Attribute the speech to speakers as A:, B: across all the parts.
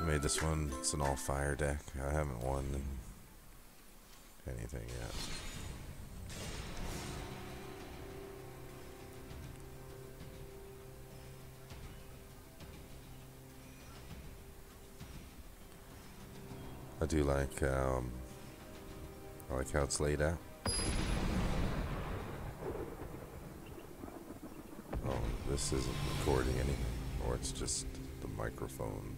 A: made this one. It's an all fire deck. I haven't won anything yet. I do like I like how it's laid out. Oh, this isn't recording anything, or it's just the microphone.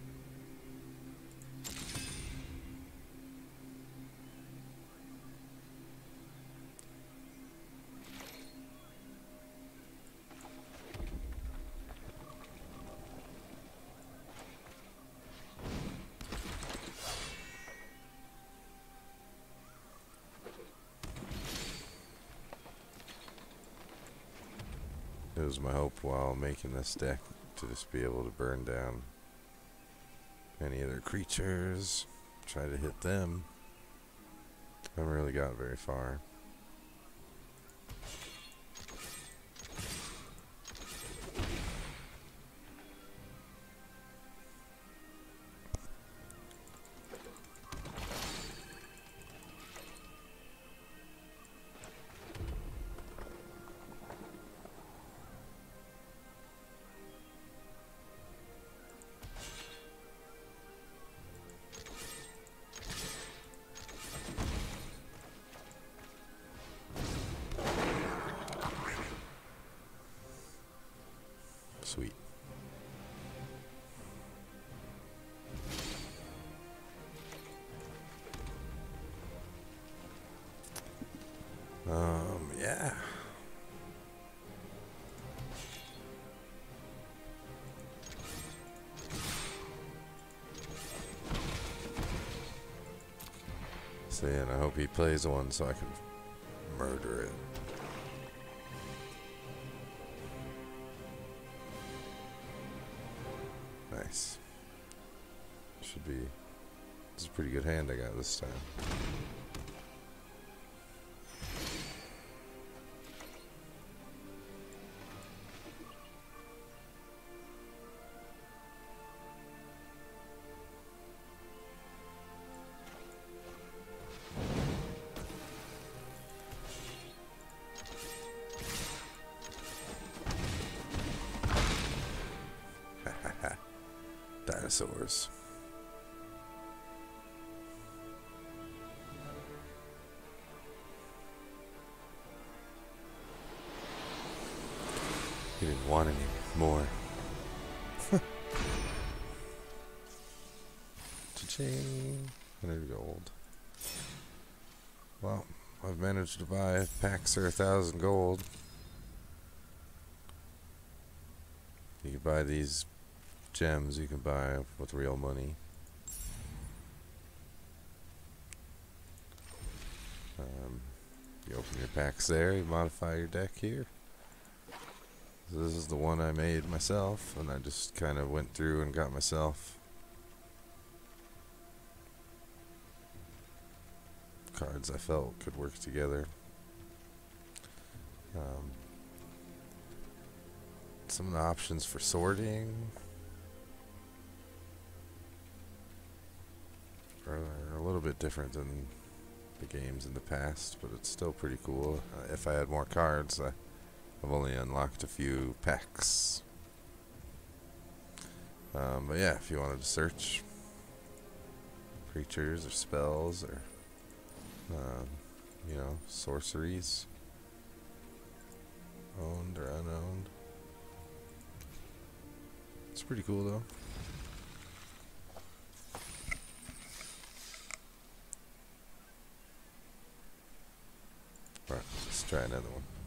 A: It was my hope while making this deck to just be able to burn down any other creatures, try to hit them. I haven't really got very far. Sweet. Yeah. So yeah, and I hope he plays one so I can murder it. Nice. Should be. It's a pretty good hand I got this time. Dinosaurs. He didn't want any more. Cha-ching. 100 gold. Well, I've managed to buy packs for 1,000 gold. You can buy these gems you can buy with real money. You open your packs there, you modify your deck here. So this is the one I made myself, and I just kind of went through and got myself cards I felt could work together. Some of the options for sorting are a little bit different than the games in the past, but it's still pretty cool. If I had more cards, I've only unlocked a few packs. But yeah, if you wanted to search creatures or spells or you know, sorceries, owned or unowned, it's pretty cool though. Right, let's try another one.